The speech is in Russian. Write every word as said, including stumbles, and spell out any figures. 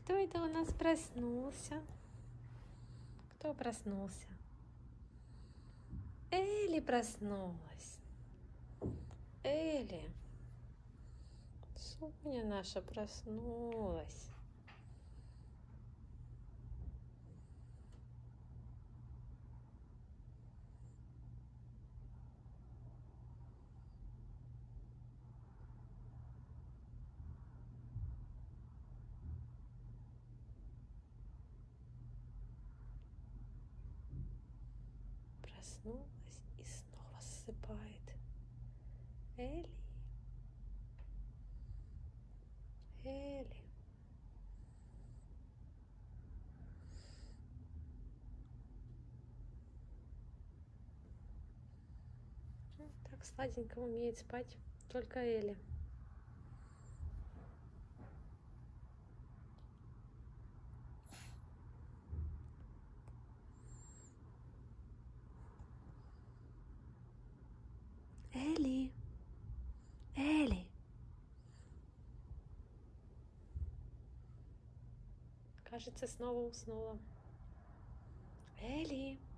Кто это у нас проснулся? Кто проснулся? Элли проснулась. Элли. Соня наша проснулась. Проснулась и снова засыпает. Элли. Элли. Так сладенько умеет спать только Элли. Элли. Элли. Кажется, снова уснула. Элли.